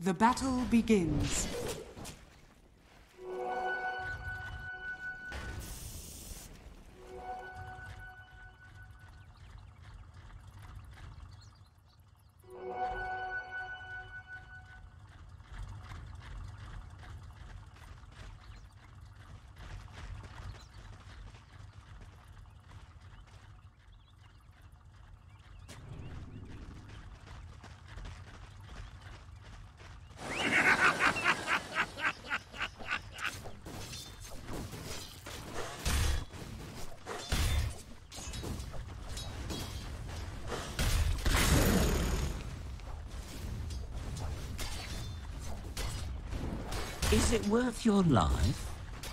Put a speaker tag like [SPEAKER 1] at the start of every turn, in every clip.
[SPEAKER 1] The battle begins.
[SPEAKER 2] Is it worth your life?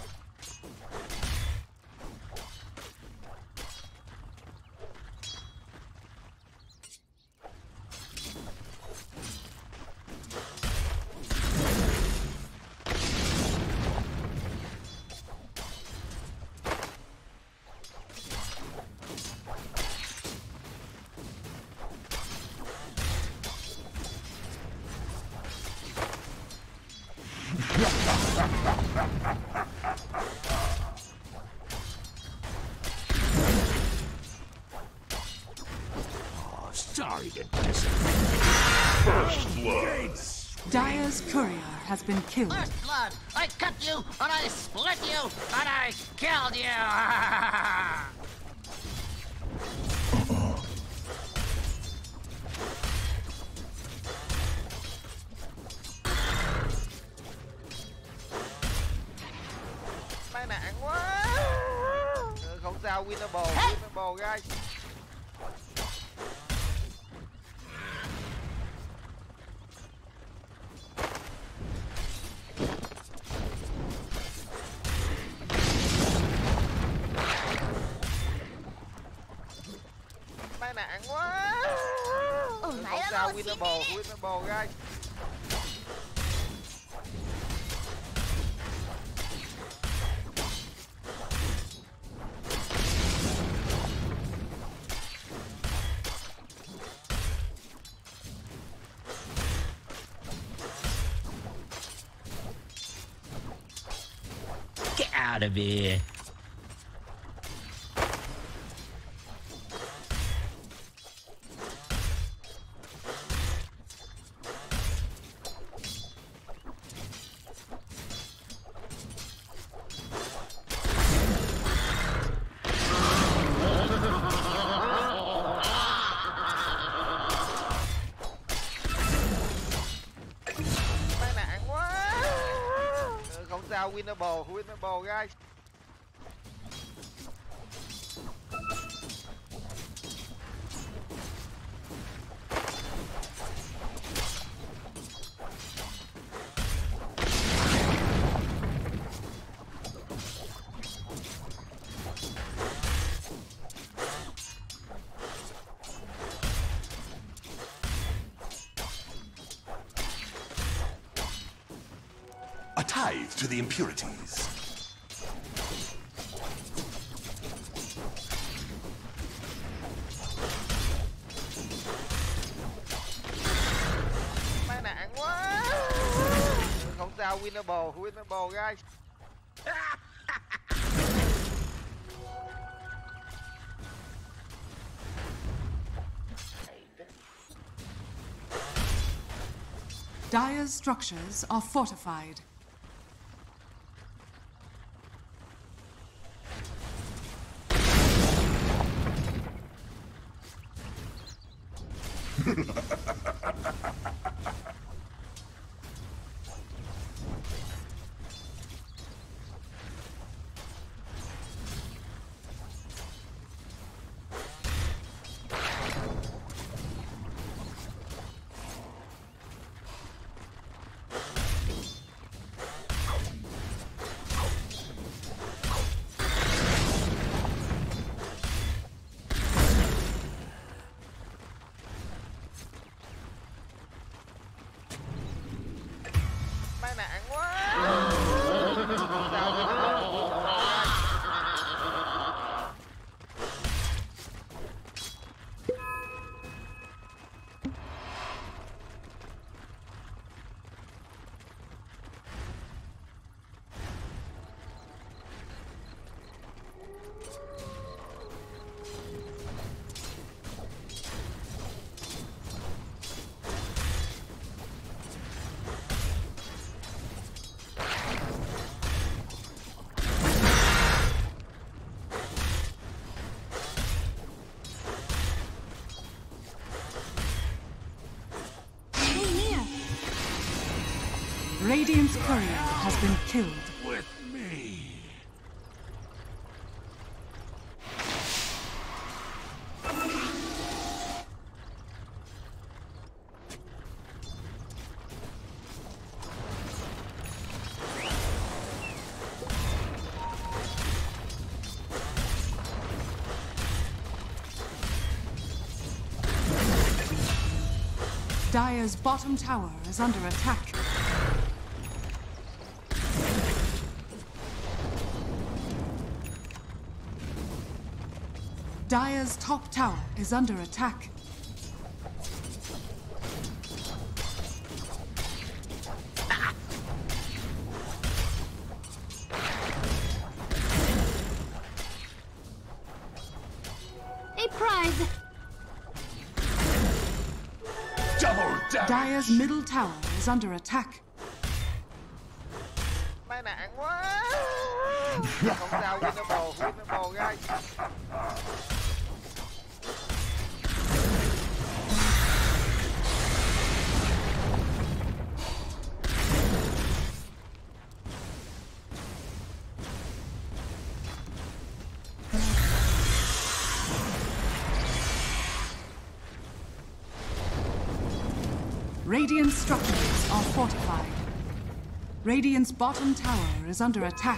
[SPEAKER 3] Sorry to disagree.
[SPEAKER 4] First blood.
[SPEAKER 1] Dire's courier has been killed.
[SPEAKER 5] First blood! I cut you, and I split you, and I killed you!
[SPEAKER 6] Tai nạn quá. Không sao, winnable guys. Tai nạn quá. Không sao, winnable guys.
[SPEAKER 2] Get out of here.
[SPEAKER 6] Tai nạn quá. Không sao, winnable guys.
[SPEAKER 4] A tithe to the impurities.
[SPEAKER 6] Tai nạn quá. Không sao, winnable guys.
[SPEAKER 1] Dire's structures are fortified. Radiant's courier has been killed.
[SPEAKER 3] With me.
[SPEAKER 1] Dire's bottom tower is under attack. Dire's top tower is under attack.
[SPEAKER 7] A prize.
[SPEAKER 4] Double damage.
[SPEAKER 1] Dire's middle tower is under attack.
[SPEAKER 6] Tai nạn quá. Không sao, winnable guys.
[SPEAKER 1] Radiant structures are fortified. Radiant's bottom tower is under attack.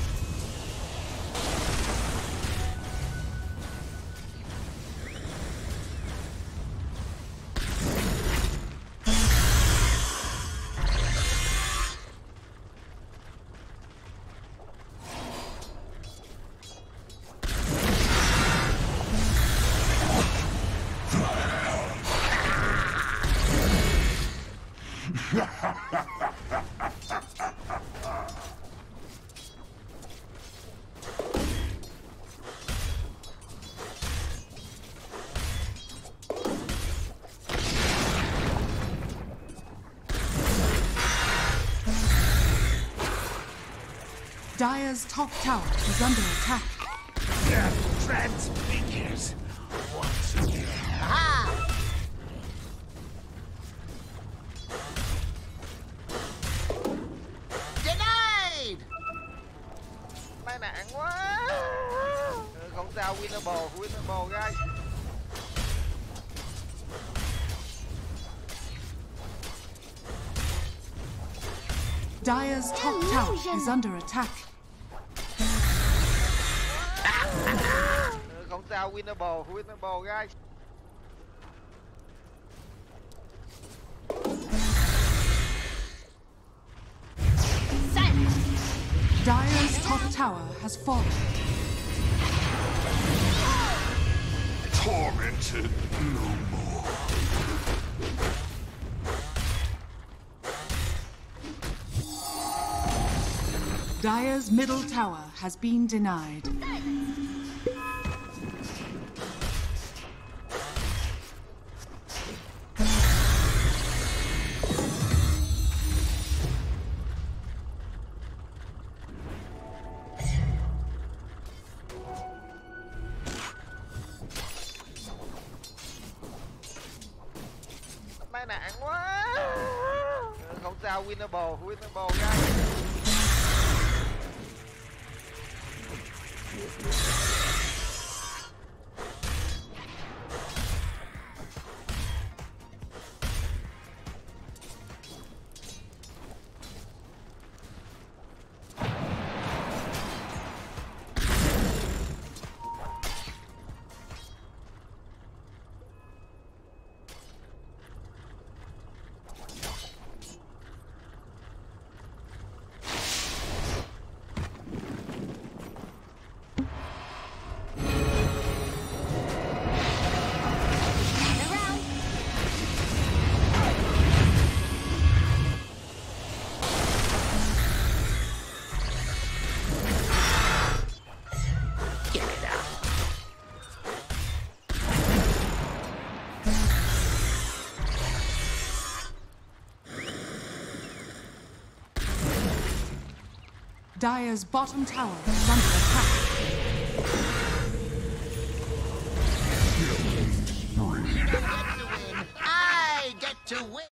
[SPEAKER 1] Dire's top tower is under attack.
[SPEAKER 3] Death transfigures once again.
[SPEAKER 5] Aha! Denied!
[SPEAKER 6] Tai nạn quá. Không sao, winnable guys.
[SPEAKER 1] Dire's top tower is under attack.
[SPEAKER 6] Không sao, winnable guys.
[SPEAKER 1] Dire's top tower has fallen.
[SPEAKER 4] Tormented no more.
[SPEAKER 1] Dire's middle tower has been denied.
[SPEAKER 6] Tai nạn quá. Không sao, winnable guys.
[SPEAKER 1] Dire's bottom tower is under attack.
[SPEAKER 5] You get to win. I get to win.